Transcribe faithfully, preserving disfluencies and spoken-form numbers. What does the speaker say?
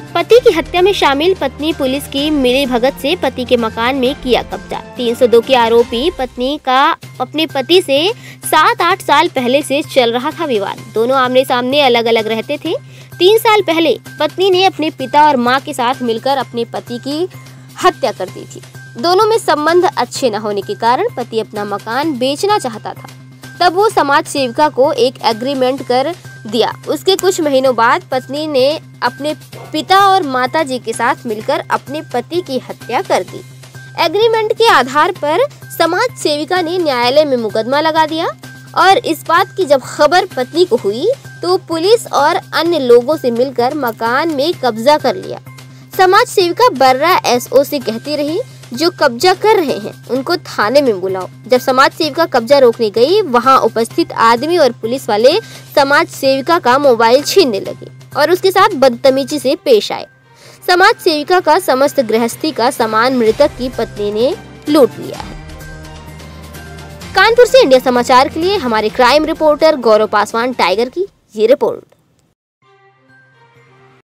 पति की हत्या में शामिल पत्नी पुलिस की मिलीभगत से पति के मकान में किया कब्जा। तीन सौ दो के आरोपी पत्नी का अपने पति से सात आठ साल पहले से चल रहा था विवाद। दोनों आमने सामने अलग अलग रहते थे। तीन साल पहले पत्नी ने अपने पिता और मां के साथ मिलकर अपने पति की हत्या कर दी थी। दोनों में संबंध अच्छे न होने के कारण पति अपना मकान बेचना चाहता था। तब वो समाज सेविका को एक एग्रीमेंट कर दिया। उसके कुछ महीनों बाद पत्नी ने अपने पिता और माता जी के साथ मिलकर अपने पति की हत्या कर दी। एग्रीमेंट के आधार पर समाज सेविका ने न्यायालय में मुकदमा लगा दिया और इस बात की जब खबर पत्नी को हुई तो पुलिस और अन्य लोगों से मिलकर मकान में कब्जा कर लिया। समाज सेविका बर्रा एसओ से कहती रही, जो कब्जा कर रहे हैं उनको थाने में बुलाओ। जब समाज सेविका कब्जा रोकने गई, वहां उपस्थित आदमी और पुलिस वाले समाज सेविका का मोबाइल छीनने लगे और उसके साथ बदतमीजी से पेश आए। समाज सेविका का समस्त गृहस्थी का सामान मृतक की पत्नी ने लूट लिया है। कानपुर से इंडिया समाचार के लिए हमारे crime reporter Gaurav Paswan Tiger की ये रिपोर्ट।